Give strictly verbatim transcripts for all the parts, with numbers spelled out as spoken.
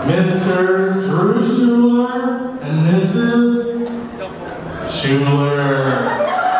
Mister Drew Schuler and Missus Schuler.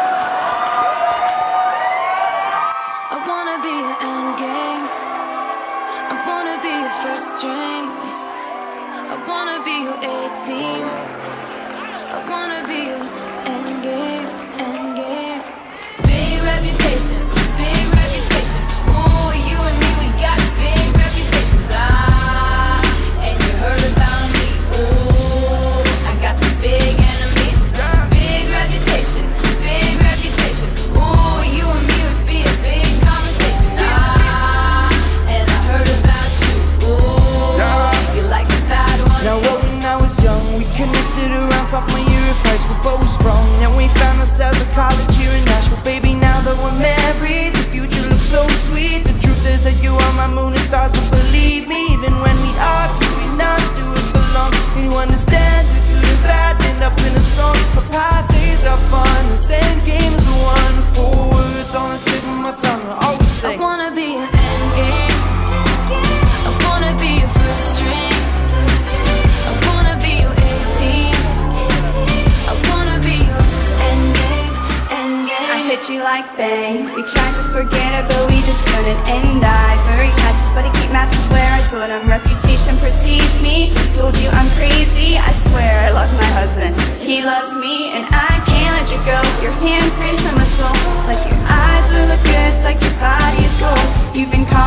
I wanna be your endgame. I wanna be your first string. I wanna be your A-team. I wanna be your endgame, endgame. Big reputation, big reputation. Ooh, you and me, we got big reputations. Ah, and you heard about me. Ooh, I got some big enemies. Big reputation, big reputation. Ooh, you and me would be a big conversation. Ah, and I heard about you. Ooh, you like the bad ones. Now when I was young, we connected around sophomore year of high school, but was wrong. Then we found ourselves at college here in Nashville. Baby, now that we're married, the future looks so sweet. The truth is that you are my moon and stars, but believe me, even when we argue, we not do it for long. You understand the good and bad, end up in a song. My past days are fun, the same game is one. Four words on the tip of my tongue, I always say I wanna be your endgame. I wanna be your first string. I wanna be your A-team. I wanna be your endgame, endgame. I hit you like bang. We tried to forget it, but we just couldn't. And I very catches, but I keep maps of where I put them. Reputation precedes me. Told you I'm crazy. I swear I love my husband. He loves me, and I can't let you go. Your handprints on my soul. It's like your eyes are the good. It's like your body is gold. You've been caught